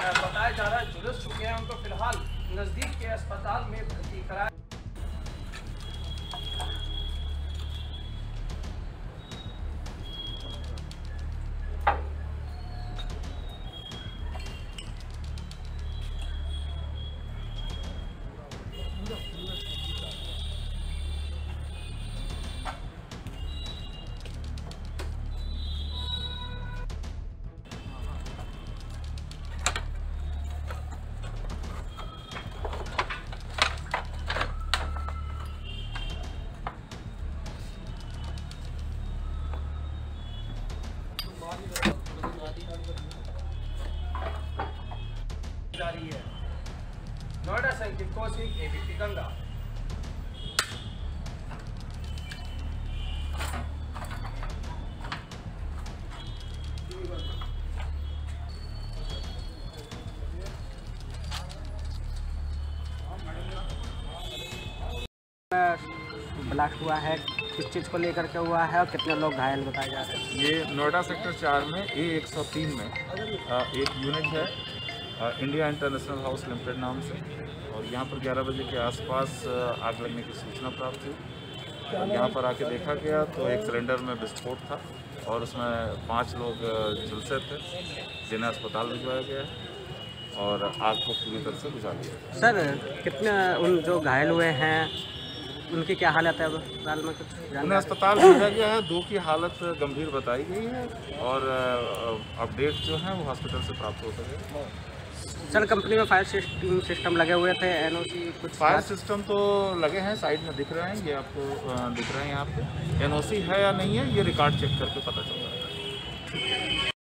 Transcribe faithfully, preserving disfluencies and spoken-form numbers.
बताया जा रहा है झुलस चुके हैं। उनको फिलहाल नज़दीक के अस्पताल में भर्ती कराया। जा रही है नोएडा से अंकित कौशिक, एबीपी गंगा। ब्लास्ट हुआ है, किस चीज़ को लेकर के हुआ है और कितने लोग घायल बताए जा रहे हैं? ये नोएडा सेक्टर चार में ए एक सौ तीन में एक यूनिट है इंडिया इंटरनेशनल हाउस लिमिटेड नाम से, और यहाँ पर ग्यारह बजे के आसपास आग लगने की सूचना प्राप्त हुई। और यहाँ पर आके देखा गया तो एक सिलेंडर में विस्फोट था और उसमें पाँच लोग झुलसे थे, जिन्हें अस्पताल भिजवाया गया है और आग को पूरी तरह से बुझा लिया। सर, कितने उन जो घायल हुए हैं उनकी क्या हालत है? अस्पताल में कुछ उन्हें अस्पताल भेजा गया है, दो की हालत गंभीर बताई गई है और अपडेट जो है वो हॉस्पिटल से प्राप्त हो सके। सर, कंपनी में फायर सिस्टम सिस्टम लगे हुए थे, एनओसी कुछ? फायर सिस्टम तो लगे हैं, साइड में दिख रहे हैं, ये आपको दिख रहे हैं यहाँ पे। एनओसी है या नहीं है ये रिकॉर्ड चेक करके पता चल रहा है।